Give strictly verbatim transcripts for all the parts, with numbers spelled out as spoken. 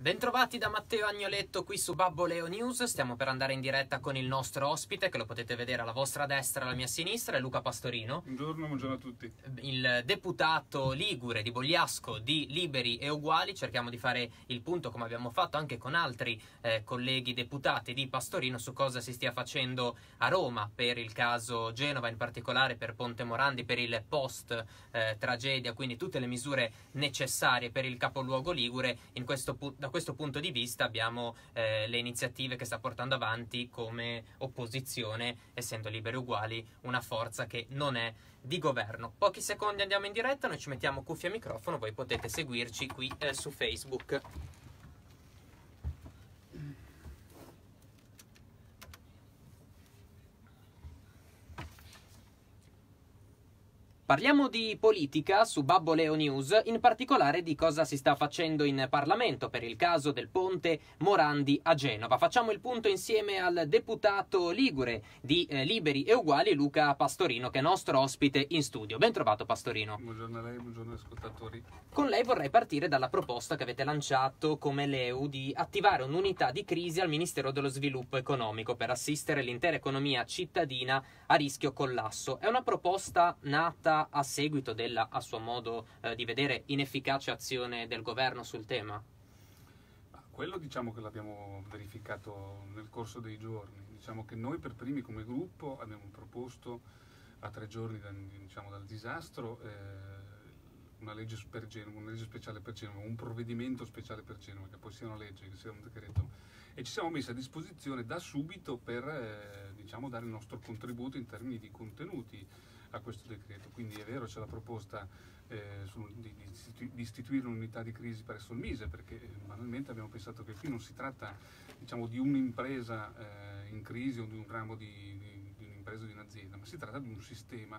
Bentrovati da Matteo Agnoletto qui su Babbo Leo News. Stiamo per andare in diretta con il nostro ospite, che lo potete vedere alla vostra destra e alla mia sinistra, è Luca Pastorino. Buongiorno, buongiorno a tutti. Il deputato ligure di Bogliasco di Liberi e Uguali. Cerchiamo di fare il punto, come abbiamo fatto anche con altri eh, colleghi deputati di Pastorino, su cosa si stia facendo a Roma per il caso Genova, in particolare per Ponte Morandi, per il post eh, tragedia, quindi tutte le misure necessarie per il capoluogo ligure. In questo, da questo punto di vista abbiamo eh, le iniziative che sta portando avanti come opposizione, essendo Liberi e Uguali una forza che non è di governo. Pochi secondi andiamo in diretta, noi ci mettiamo cuffia e microfono, voi potete seguirci qui eh, su Facebook. Parliamo di politica su Babbo Leo News, in particolare di cosa si sta facendo in Parlamento per il caso del ponte Morandi a Genova. Facciamo il punto insieme al deputato ligure di eh, Liberi e Uguali, Luca Pastorino, che è nostro ospite in studio. Ben trovato, Pastorino. Buongiorno a lei, buongiorno agli ascoltatori. Con lei vorrei partire dalla proposta che avete lanciato come L E U di attivare un'unità di crisi al Ministero dello Sviluppo Economico per assistere l'intera economia cittadina a rischio collasso. È una proposta nata a seguito della, a suo modo eh, di vedere, inefficace azione del governo sul tema? Quello diciamo che l'abbiamo verificato nel corso dei giorni. Diciamo che noi per primi come gruppo abbiamo proposto a tre giorni da, diciamo, dal disastro eh, una, legge per Genova, una legge speciale per Genova, un provvedimento speciale per Genova, che poi sia una legge, che sia un decreto, e ci siamo messi a disposizione da subito per eh, diciamo, dare il nostro contributo in termini di contenuti a questo decreto. Quindi è vero, c'è la proposta eh, su, di, di, di istituire un'unità di crisi presso il Mise, perché eh, banalmente abbiamo pensato che qui non si tratta diciamo, di un'impresa eh, in crisi o di un ramo di, di, di un'impresa o di un'azienda, ma si tratta di un sistema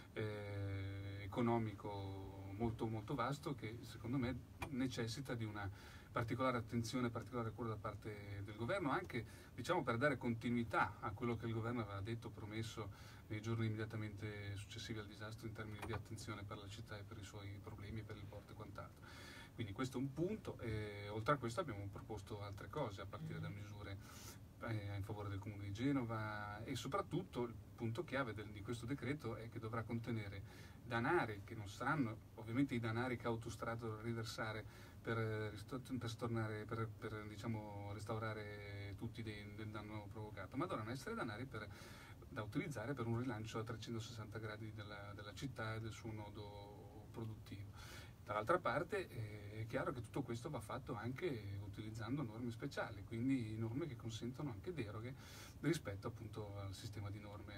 eh, economico molto, molto vasto che secondo me necessita di una particolare attenzione, particolare cura da parte del governo, anche diciamo, per dare continuità a quello che il governo aveva detto, promesso nei giorni immediatamente successivi al disastro in termini di attenzione per la città e per i suoi problemi, per il porto e quant'altro. Quindi questo è un punto, e oltre a questo abbiamo proposto altre cose, a partire da misure eh, in favore del Comune di Genova, e soprattutto il punto chiave del, di questo decreto è che dovrà contenere danari, che non saranno ovviamente i danari che Autostrade dovrà riversare per, per, stornare, per, per diciamo, restaurare tutti dei, del danno provocato, ma dovranno essere danari per da utilizzare per un rilancio a trecentosessanta gradi della, della città e del suo nodo produttivo. Dall'altra parte eh, è chiaro che tutto questo va fatto anche utilizzando norme speciali, quindi norme che consentono anche deroghe rispetto appunto al sistema di norme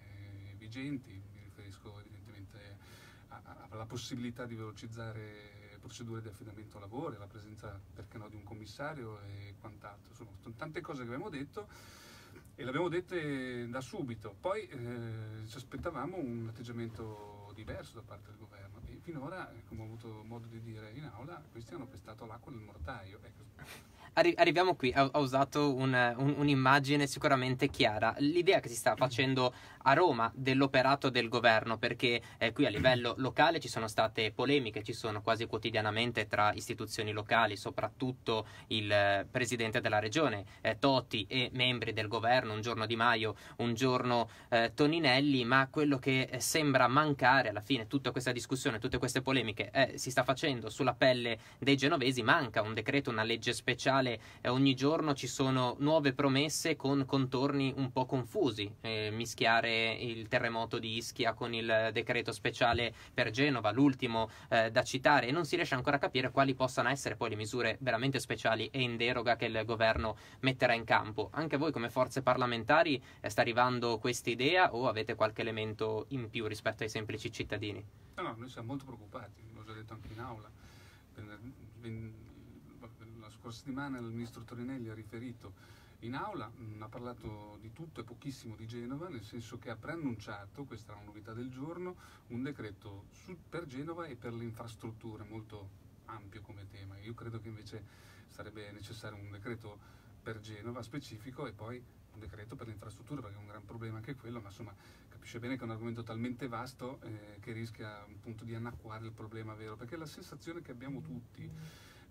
vigenti. Mi riferisco evidentemente alla possibilità di velocizzare procedure di affidamento a lavori, alla presenza, perché no, di un commissario e quant'altro. Insomma, sono tante cose che abbiamo detto e l'abbiamo dette da subito. Poi eh, ci aspettavamo un atteggiamento diverso da parte del governo e finora, come ho avuto modo di dire in aula, questi hanno pestato l'acqua nel mortaio. Ecco. Arri arriviamo qui, ha usato un'immagine un, sicuramente chiara, l'idea che si sta facendo a Roma dell'operato del governo, perché eh, qui a livello locale ci sono state polemiche, ci sono quasi quotidianamente tra istituzioni locali, soprattutto il eh, presidente della regione eh, Toti e membri del governo, un giorno Di Maio, un giorno eh, Toninelli, ma quello che eh, sembra mancare alla fine, tutta questa discussione, tutte queste polemiche eh, si sta facendo sulla pelle dei genovesi. Manca un decreto, una legge speciale. Eh, ogni giorno ci sono nuove promesse con contorni un po' confusi, eh, mischiare il terremoto di Ischia con il decreto speciale per Genova, l'ultimo eh, da citare, e non si riesce ancora a capire quali possano essere poi le misure veramente speciali e in deroga che il governo metterà in campo. Anche voi come forze parlamentari eh, sta arrivando questa idea o avete qualche elemento in più rispetto ai semplici cittadini? No, no, noi siamo molto preoccupati, l'ho già detto anche in aula. La scorsa settimana il ministro Toninelli ha riferito in aula, mh, ha parlato di tutto e pochissimo di Genova, nel senso che ha preannunciato, questa è la novità del giorno, un decreto su, per Genova e per le infrastrutture, molto ampio come tema. Io credo che invece sarebbe necessario un decreto per Genova specifico e poi un decreto per le infrastrutture, perché è un gran problema anche quello, ma insomma capisce bene che è un argomento talmente vasto eh, che rischia appunto di annacquare il problema vero, perché la sensazione che abbiamo tutti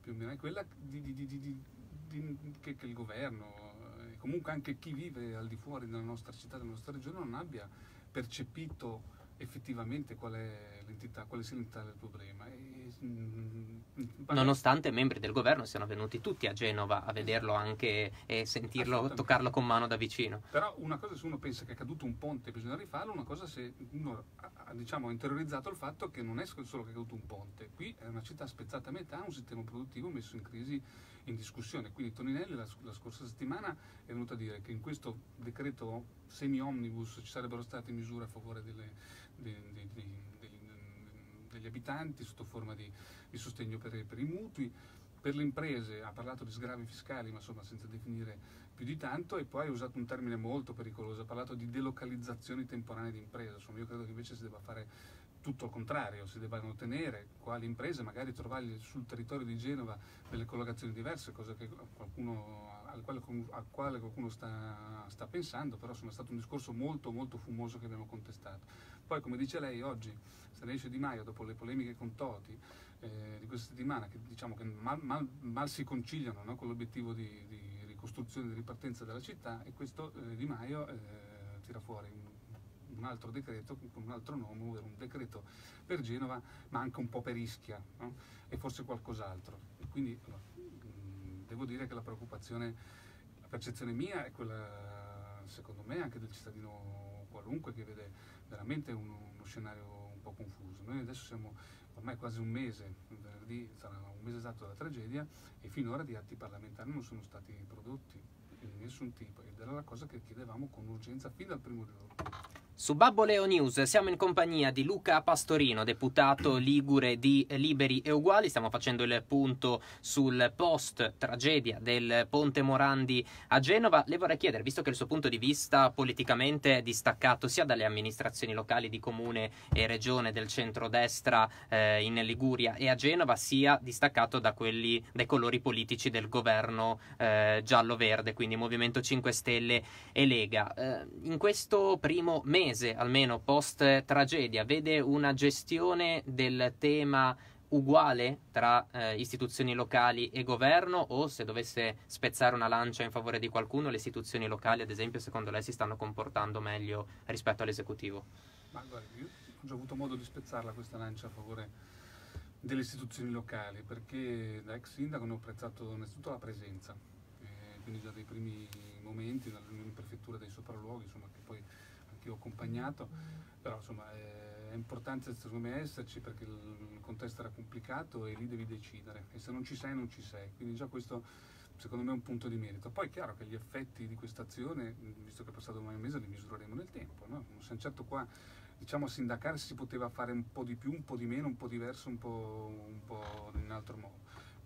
più o meno è quella di, di, di, di, di, di, che, che il governo e comunque anche chi vive al di fuori della nostra città, della nostra regione, non abbia percepito effettivamente qual è l'entità, quale sia l'entità del problema. E, mh, nonostante membri del governo siano venuti tutti a Genova a vederlo anche e sentirlo, toccarlo con mano da vicino. Però una cosa se uno pensa che è caduto un ponte e bisogna rifarlo, una cosa se uno ha, diciamo, interiorizzato il fatto che non è solo che è caduto un ponte, qui è una città spezzata a metà, un sistema produttivo messo in crisi, in discussione. Quindi Toninelli la, la scorsa settimana è venuto a dire che in questo decreto semi-omnibus ci sarebbero state misure a favore delle, de, de, de, de, degli abitanti sotto forma di, di sostegno per, per i mutui. Per le imprese ha parlato di sgravi fiscali, ma insomma senza definire più di tanto, e poi ha usato un termine molto pericoloso, ha parlato di delocalizzazioni temporanee di imprese. Insomma, io credo che invece si debba fare tutto il contrario, si debbano tenere qua le imprese, magari trovare sul territorio di Genova delle collocazioni diverse, cosa che qualcuno, al, quale, al quale qualcuno sta, sta pensando, però insomma, è stato un discorso molto molto fumoso che abbiamo contestato. Poi, come dice lei, oggi se ne esce Di Maio dopo le polemiche con Toti eh, di questa settimana, che diciamo che mal, mal, mal si conciliano, no, con l'obiettivo di, di ricostruzione e di ripartenza della città, e questo eh, Di Maio eh, tira fuori un, un altro decreto con un altro nome, ovvero un decreto per Genova, ma anche un po' per Ischia, no? E forse qualcos'altro. E quindi allora, mh, devo dire che la preoccupazione, la percezione mia è quella, secondo me, anche del cittadino qualunque, che vede veramente uno, uno scenario un po' confuso. Noi adesso siamo ormai quasi un mese, venerdì sarà un mese esatto dalla tragedia, e finora di atti parlamentari non sono stati prodotti di nessun tipo, ed era la cosa che chiedevamo con urgenza fin dal primo giorno. Su Babbo Leo News siamo in compagnia di Luca Pastorino, deputato ligure di Liberi e Uguali. Stiamo facendo il punto sul post tragedia del Ponte Morandi a Genova. Le vorrei chiedere, visto che il suo punto di vista politicamente è distaccato sia dalle amministrazioni locali di comune e regione del centrodestra eh, in Liguria e a Genova, sia distaccato da quelli dai colori politici del governo eh, giallo-verde, quindi Movimento cinque Stelle e Lega. Eh, in questo primo mese, almeno post tragedia, vede una gestione del tema uguale tra eh, istituzioni locali e governo, o se dovesse spezzare una lancia in favore di qualcuno, le istituzioni locali ad esempio secondo lei si stanno comportando meglio rispetto all'esecutivo? Ma guardi, io ho già avuto modo di spezzarla questa lancia a favore delle istituzioni locali, perché da ex sindaco ne ho apprezzato innanzitutto la presenza, eh, quindi già dai primi momenti nella riunione in prefettura dei sopralluoghi, insomma, che poi che ho accompagnato, però insomma è importante secondo me esserci, perché il contesto era complicato e lì devi decidere, e se non ci sei non ci sei, quindi già questo secondo me è un punto di merito. Poi è chiaro che gli effetti di questa azione, visto che è passato ormai un mese, li misureremo nel tempo, no? Non siamo certo qua, diciamo, a sindacare se si poteva fare un po' di più, un po' di meno, un po' diverso, un po', un po' in un altro modo.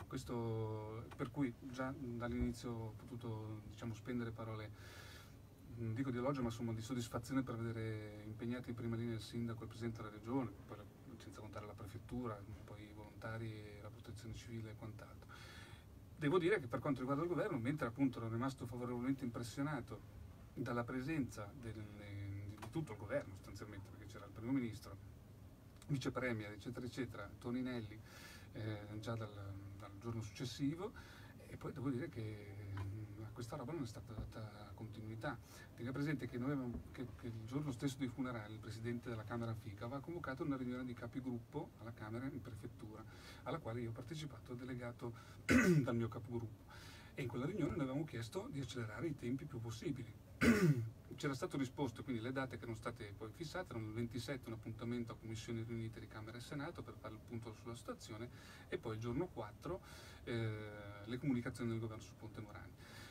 Questo, per cui già dall'inizio ho potuto, diciamo, spendere parole, non dico di elogio, ma insomma di soddisfazione per vedere impegnati in prima linea il sindaco e il presidente della regione, poi, senza contare la prefettura, poi i volontari, la protezione civile e quant'altro. Devo dire che per quanto riguarda il governo, mentre appunto ero rimasto favorevolmente impressionato dalla presenza del, di tutto il governo sostanzialmente, perché c'era il primo ministro, vice premier, eccetera eccetera, Toninelli eh, già dal, dal giorno successivo, e poi devo dire che a questa roba non è stata data continuità. Tenga presente che, noi avevamo, che, che il giorno stesso dei funerali il presidente della Camera Fica aveva convocato una riunione di capigruppo alla Camera in prefettura, alla quale io ho partecipato delegato dal mio capogruppo, e in quella riunione noi avevamo chiesto di accelerare i tempi più possibili. C'era stato risposto, quindi le date che erano state poi fissate erano il ventisette, un appuntamento a commissioni riunite di Camera e Senato per fare il punto sulla situazione, e poi il giorno quattro eh, le comunicazioni del governo sul Ponte Morandi.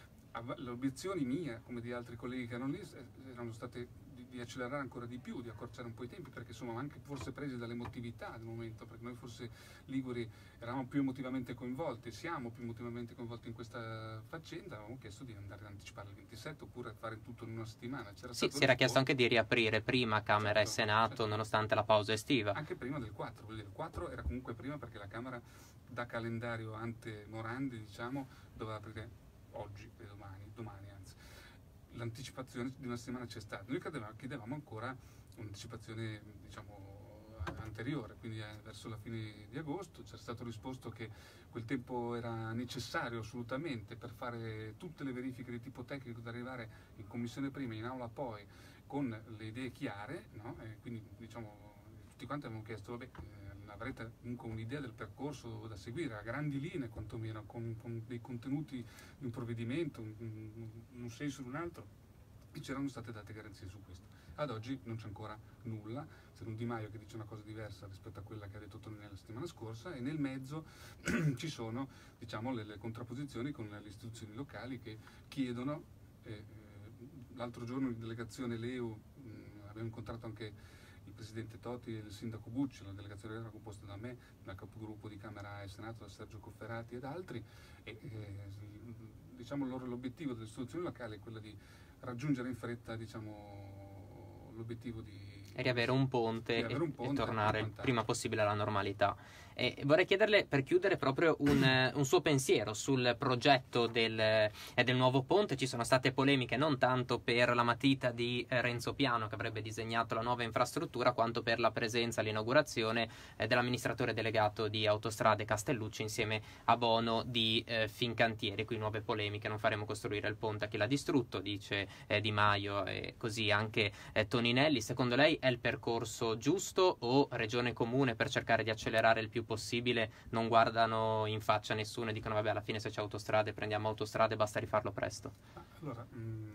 Le obiezioni mie, come di altri colleghi che erano lì, erano state di, di accelerare ancora di più, di accorciare un po' i tempi, perché insomma anche forse presi dall'emotività del momento, perché noi forse liguri eravamo più emotivamente coinvolti, siamo più emotivamente coinvolti in questa faccenda. Avevamo chiesto di andare ad anticipare il ventisette, oppure fare tutto in una settimana. C'era sì, si era chiesto anche di riaprire prima Camera certo, e Senato, certo, nonostante la pausa estiva. Anche prima del quattro, vuol dire, il quattro era comunque prima, perché la Camera da calendario ante Morandi, diciamo, doveva aprire oggi e domani, domani anzi. L'anticipazione di una settimana c'è stata. Noi chiedevamo, chiedevamo ancora un'anticipazione, diciamo, anteriore, quindi eh, verso la fine di agosto. C'era stato risposto che quel tempo era necessario assolutamente per fare tutte le verifiche di tipo tecnico da arrivare in commissione prima, in aula poi, con le idee chiare, no? E quindi diciamo tutti quanti avevamo chiesto, vabbè, eh, avrete comunque un'idea del percorso da seguire, a grandi linee quantomeno, con, con dei contenuti di un provvedimento, un, un, un senso di un altro, e c'erano state date garanzie su questo. Ad oggi non c'è ancora nulla, c'è un Di Maio che dice una cosa diversa rispetto a quella che ha detto Toninelli la settimana scorsa, e nel mezzo ci sono, diciamo, le, le contrapposizioni con le istituzioni locali che chiedono, eh, l'altro giorno in delegazione L E U mh, abbiamo incontrato anche il presidente Toti e il sindaco Bucci, la delegazione era composta da me, dal capogruppo di Camera e Senato, da Sergio Cofferati ed altri, e eh, diciamo loro l'obiettivo delle istituzioni locali è quello di raggiungere in fretta, diciamo, l'obiettivo di e riavere un ponte, riavere un ponte e, e tornare il e prima possibile alla normalità. E vorrei chiederle, per chiudere, proprio un, un suo pensiero sul progetto del, eh, del nuovo ponte. Ci sono state polemiche non tanto per la matita di eh, Renzo Piano, che avrebbe disegnato la nuova infrastruttura, quanto per la presenza all'inaugurazione eh, dell'amministratore delegato di Autostrade Castellucci insieme a Bono di eh, Fincantieri. Qui nuove polemiche: non faremo costruire il ponte a chi l'ha distrutto, dice eh, Di Maio, e così anche eh, Toninelli. Secondo lei è il percorso giusto, o Regione e Comune, per cercare di accelerare il più possibile, non guardano in faccia a nessuno e dicono vabbè, alla fine se c'è autostrade prendiamo autostrade, basta rifarlo presto? Allora, mh,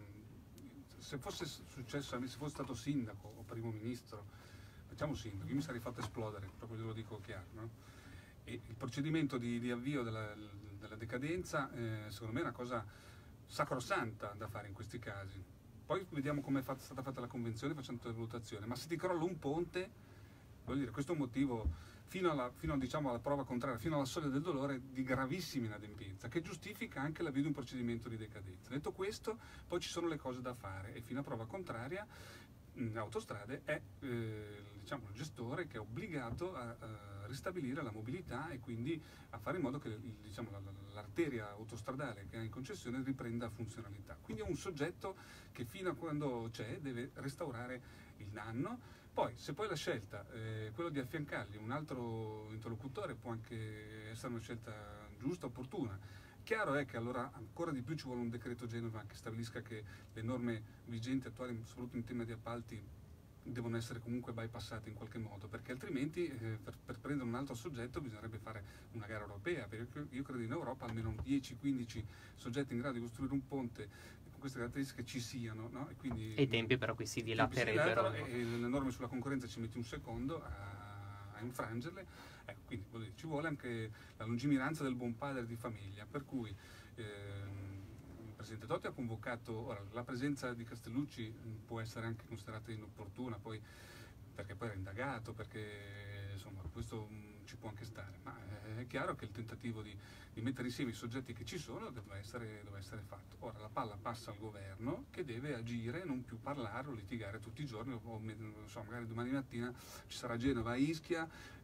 se fosse successo a me, se fosse stato sindaco o primo ministro, facciamo sindaco, io mi sarei fatto esplodere, proprio glielo dico chiaro, no? E il procedimento di, di avvio della, della decadenza eh, secondo me è una cosa sacrosanta da fare in questi casi. Poi vediamo come è fatta, stata fatta la convenzione, facciamo tutte le valutazioni, ma se ti crolla un ponte, voglio dire, questo è un motivo fino, alla, fino diciamo, alla prova contraria, fino alla soglia del dolore, di gravissima inadempienza, che giustifica anche l'avvio di un procedimento di decadenza. Detto questo, poi ci sono le cose da fare, e fino a prova contraria in Autostrade è eh, diciamo, il gestore che è obbligato a, a ristabilire la mobilità e quindi a fare in modo che diciamo, l'arteria autostradale che ha in concessione riprenda funzionalità. Quindi è un soggetto che fino a quando c'è deve restaurare il danno. Poi, se poi la scelta è eh, quello di affiancargli un altro interlocutore, può anche essere una scelta giusta, opportuna. Chiaro è che allora ancora di più ci vuole un decreto Genova che stabilisca che le norme vigenti attuali, soprattutto in tema di appalti, devono essere comunque bypassate in qualche modo, perché altrimenti eh, per, per prendere un altro soggetto bisognerebbe fare una gara europea, perché io credo in Europa almeno dieci quindici soggetti in grado di costruire un ponte con queste caratteristiche ci siano, no? E, quindi, e i tempi però qui si dilaterebbero. E, e le norme sulla concorrenza ci metti un secondo a, a infrangerle. Ecco, quindi dire, ci vuole anche la lungimiranza del buon padre di famiglia, per cui ehm, il Presidente Totti ha convocato, ora la presenza di Castellucci mh, può essere anche considerata inopportuna, poi, perché poi era indagato, perché insomma questo mh, ci può anche stare, ma è chiaro che il tentativo di, di mettere insieme i soggetti che ci sono deve essere, deve essere fatto. Ora la palla passa al governo, che deve agire, non più parlare o litigare tutti i giorni, o non so, magari domani mattina ci sarà Genova a Ischia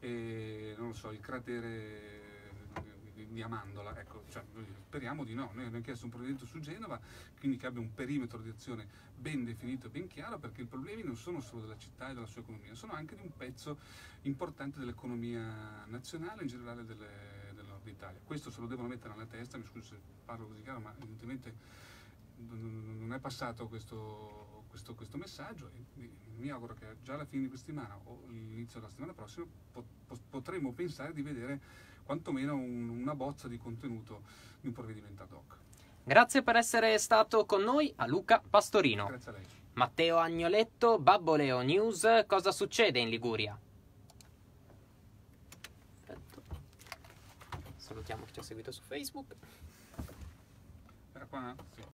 e non lo so, il cratere di Amandola, ecco, cioè, speriamo di no. Noi abbiamo chiesto un provvedimento su Genova, quindi che abbia un perimetro di azione ben definito e ben chiaro, perché i problemi non sono solo della città e della sua economia, sono anche di un pezzo importante dell'economia nazionale, in generale delle, del nord Italia. Questo se lo devono mettere nella testa, mi scuso se parlo così chiaro, ma evidentemente non è passato questo, questo, questo messaggio, e mi auguro che già alla fine di questa settimana o all'inizio della settimana prossima potremo pensare di vedere quantomeno un, una bozza di contenuto di un provvedimento ad hoc. Grazie per essere stato con noi, a Luca Pastorino. Grazie a lei. Matteo Agnoletto, Babboleo News. Cosa succede in Liguria? Perfetto. Salutiamo chi ci ha seguito su Facebook. Era qua, sì.